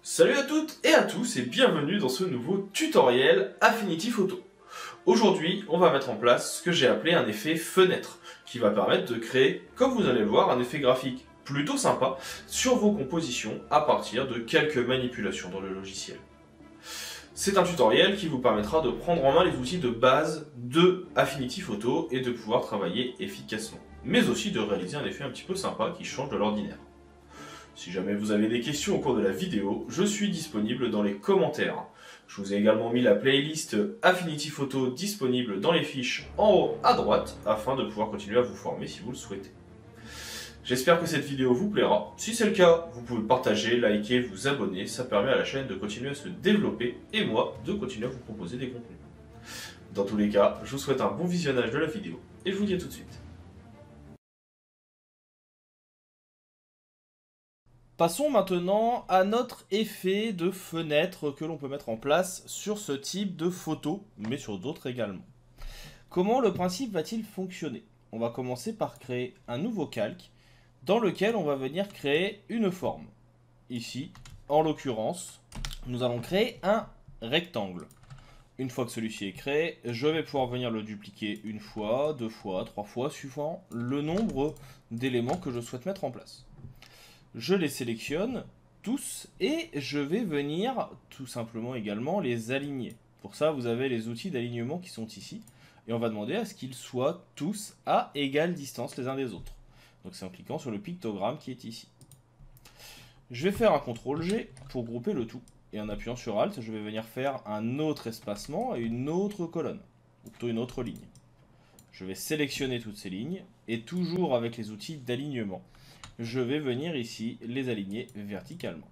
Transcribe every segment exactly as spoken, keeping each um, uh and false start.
Salut à toutes et à tous et bienvenue dans ce nouveau tutoriel Affinity Photo. Aujourd'hui, on va mettre en place ce que j'ai appelé un effet fenêtre, qui va permettre de créer, comme vous allez le voir, un effet graphique plutôt sympa sur vos compositions à partir de quelques manipulations dans le logiciel. C'est un tutoriel qui vous permettra de prendre en main les outils de base de Affinity Photo et de pouvoir travailler efficacement, mais aussi de réaliser un effet un petit peu sympa qui change de l'ordinaire. Si jamais vous avez des questions au cours de la vidéo, je suis disponible dans les commentaires. Je vous ai également mis la playlist Affinity Photo disponible dans les fiches en haut à droite afin de pouvoir continuer à vous former si vous le souhaitez. J'espère que cette vidéo vous plaira. Si c'est le cas, vous pouvez partager, liker, vous abonner. Ça permet à la chaîne de continuer à se développer et moi de continuer à vous proposer des contenus. Dans tous les cas, je vous souhaite un bon visionnage de la vidéo et je vous dis à tout de suite. Passons maintenant à notre effet de fenêtre que l'on peut mettre en place sur ce type de photo, mais sur d'autres également. Comment le principe va-t-il fonctionner? On va commencer par créer un nouveau calque dans lequel on va venir créer une forme. Ici, en l'occurrence, nous allons créer un rectangle. Une fois que celui-ci est créé, je vais pouvoir venir le dupliquer une fois, deux fois, trois fois, suivant le nombre d'éléments que je souhaite mettre en place. Je les sélectionne tous et je vais venir tout simplement également les aligner. Pour ça, vous avez les outils d'alignement qui sont ici. Et on va demander à ce qu'ils soient tous à égale distance les uns des autres. Donc c'est en cliquant sur le pictogramme qui est ici. Je vais faire un contrôle G pour grouper le tout. Et en appuyant sur Alt, je vais venir faire un autre espacement et une autre colonne. Ou plutôt une autre ligne. Je vais sélectionner toutes ces lignes. Et toujours avec les outils d'alignement, je vais venir ici les aligner verticalement.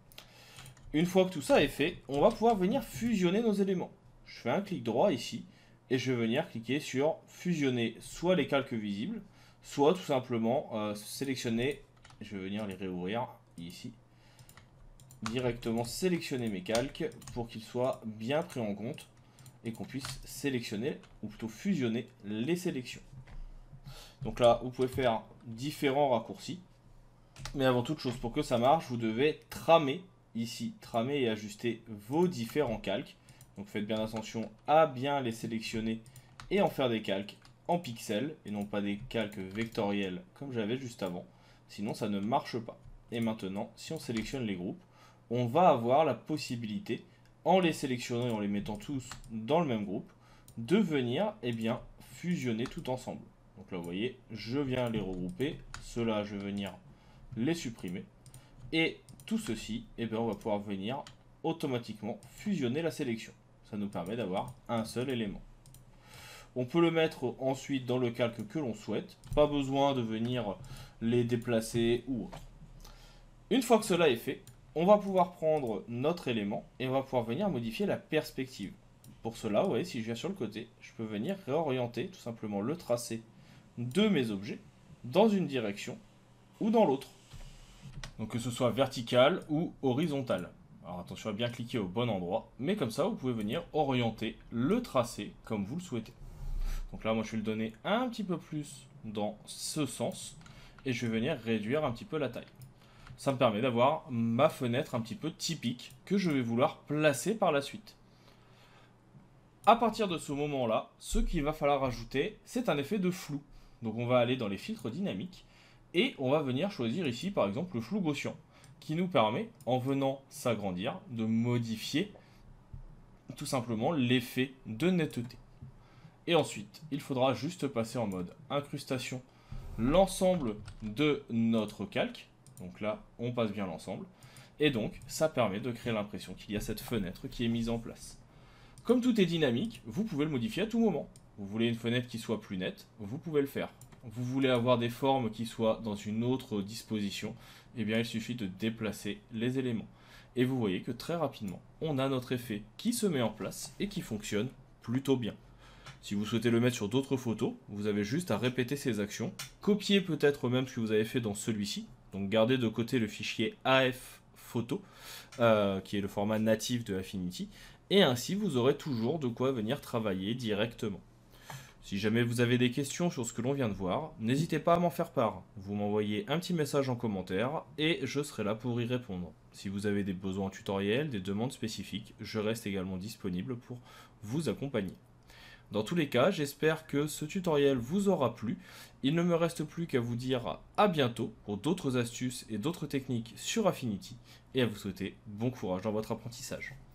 Une fois que tout ça est fait, on va pouvoir venir fusionner nos éléments. Je fais un clic droit ici et je vais venir cliquer sur fusionner soit les calques visibles, soit tout simplement euh, sélectionner, je vais venir les réouvrir ici, directement sélectionner mes calques pour qu'ils soient bien pris en compte et qu'on puisse sélectionner, ou plutôt fusionner les sélections. Donc là, vous pouvez faire différents raccourcis. Mais avant toute chose, pour que ça marche, vous devez tramer, ici, tramer et ajuster vos différents calques. Donc faites bien attention à bien les sélectionner et en faire des calques en pixels et non pas des calques vectoriels comme j'avais juste avant. Sinon, ça ne marche pas. Et maintenant, si on sélectionne les groupes, on va avoir la possibilité, en les sélectionnant et en les mettant tous dans le même groupe, de venir eh bien, fusionner tout ensemble. Donc là, vous voyez, je viens les regrouper. Ceux-là, je vais venir les supprimer. Et tout ceci, eh bien, on va pouvoir venir automatiquement fusionner la sélection. Ça nous permet d'avoir un seul élément. On peut le mettre ensuite dans le calque que l'on souhaite. Pas besoin de venir les déplacer ou autre. Une fois que cela est fait, on va pouvoir prendre notre élément et on va pouvoir venir modifier la perspective. Pour cela, vous voyez, si je viens sur le côté, je peux venir réorienter tout simplement le tracé de mes objets dans une direction ou dans l'autre. Donc que ce soit vertical ou horizontal. Alors attention à bien cliquer au bon endroit, mais comme ça vous pouvez venir orienter le tracé comme vous le souhaitez. Donc là moi je vais le donner un petit peu plus dans ce sens et je vais venir réduire un petit peu la taille. Ça me permet d'avoir ma fenêtre un petit peu typique que je vais vouloir placer par la suite. À partir de ce moment-là, ce qu'il va falloir ajouter, c'est un effet de flou. Donc on va aller dans les filtres dynamiques et on va venir choisir ici par exemple le flou gaussien qui nous permet, en venant s'agrandir, de modifier tout simplement l'effet de netteté. Et ensuite, il faudra juste passer en mode incrustation l'ensemble de notre calque. Donc là, on passe bien l'ensemble. Et donc, ça permet de créer l'impression qu'il y a cette fenêtre qui est mise en place. Comme tout est dynamique, vous pouvez le modifier à tout moment. Vous voulez une fenêtre qui soit plus nette, vous pouvez le faire. Vous voulez avoir des formes qui soient dans une autre disposition, eh bien il suffit de déplacer les éléments. Et vous voyez que très rapidement, on a notre effet qui se met en place et qui fonctionne plutôt bien. Si vous souhaitez le mettre sur d'autres photos, vous avez juste à répéter ces actions, copier peut-être même ce que vous avez fait dans celui-ci, donc gardez de côté le fichier A F photo, euh, qui est le format natif de Affinity, et ainsi vous aurez toujours de quoi venir travailler directement. Si jamais vous avez des questions sur ce que l'on vient de voir, n'hésitez pas à m'en faire part. Vous m'envoyez un petit message en commentaire et je serai là pour y répondre. Si vous avez des besoins en tutoriel, des demandes spécifiques, je reste également disponible pour vous accompagner. Dans tous les cas, j'espère que ce tutoriel vous aura plu. Il ne me reste plus qu'à vous dire à bientôt pour d'autres astuces et d'autres techniques sur Affinity et à vous souhaiter bon courage dans votre apprentissage.